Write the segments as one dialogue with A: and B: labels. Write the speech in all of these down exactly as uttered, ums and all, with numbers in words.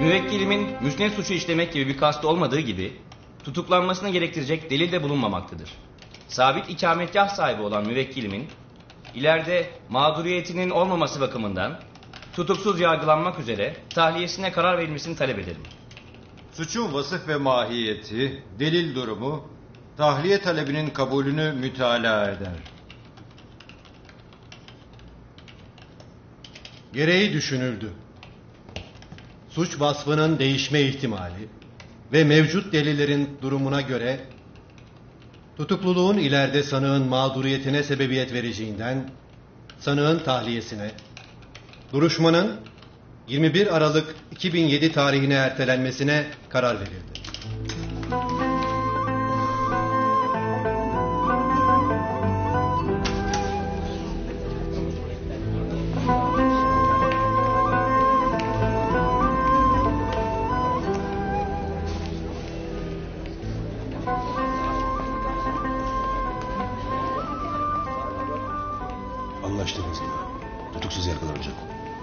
A: Müvekkilimin müsnet suçu işlemek gibi bir kastı olmadığı gibi tutuklanmasını gerektirecek delil de bulunmamaktadır. Sabit ikametgah sahibi olan müvekkilimin ileride mağduriyetinin olmaması bakımından tutuksuz yargılanmak üzere tahliyesine karar verilmesini talep ederim.
B: Suçun vasıf ve mahiyeti, delil durumu, tahliye talebinin kabulünü mütalaa eder.
C: Gereği düşünüldü. Suç vasfının değişme ihtimali ve mevcut delillerin durumuna göre tutukluluğun ileride sanığın mağduriyetine sebebiyet vereceğinden sanığın tahliyesine, duruşmanın yirmi bir Aralık iki bin yedi tarihine ertelenmesine karar verildi.
D: Anlaştınız mı? Tutuksuz yargılanacak.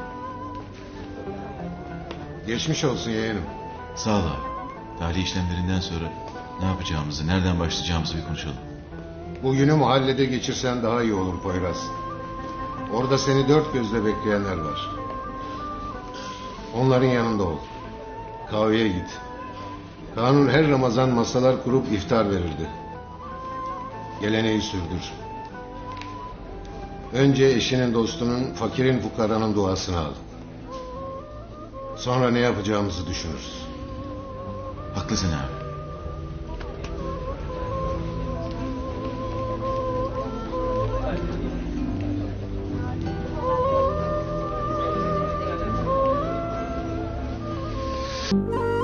E: Geçmiş olsun yeğenim.
F: Sağ ol abi. Tahliye işlemlerinden sonra ne yapacağımızı, nereden başlayacağımızı bir konuşalım.
E: Bugünü mahallede geçirsen daha iyi olur Poyraz. Orada seni dört gözle bekleyenler var. Onların yanında ol. Kahveye git. Kanun her Ramazan masalar kurup iftar verirdi. Geleneği sürdür. Önce eşinin, dostunun, fakirin, fukaranın duasını al. Sonra ne yapacağımızı düşünürüz.
F: Haklısın abi.
G: Thank you.